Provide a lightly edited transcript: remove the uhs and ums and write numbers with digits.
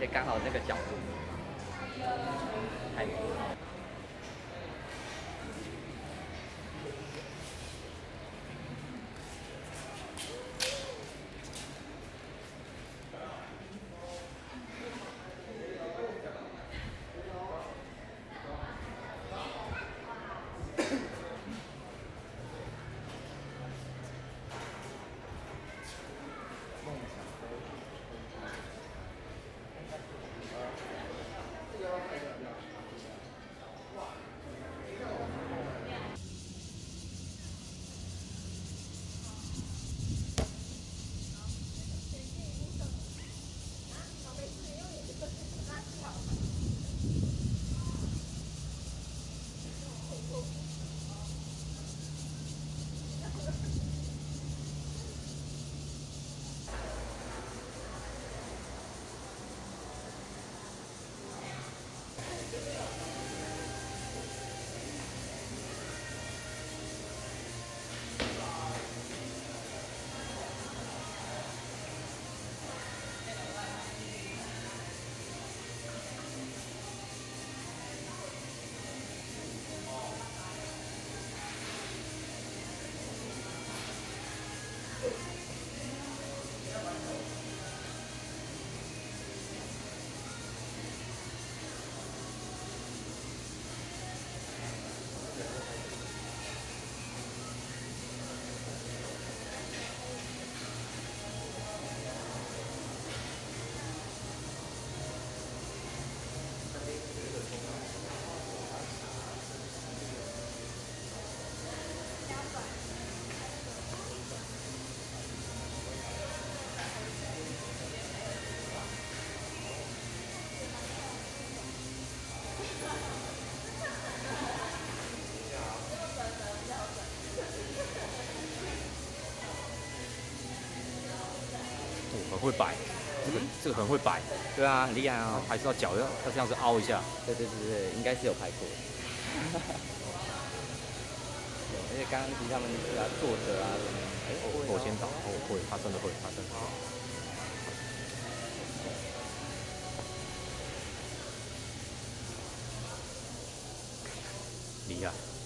刚好那个角度，太美了。 很会摆，这个很会摆， 对啊，很厉害啊。 还是要脚要这样子凹一下。 对对对对，应该是有拍过。而且刚刚其实他们坐着啊什么， 我先倒，会，他真的会，他真的会。厉害。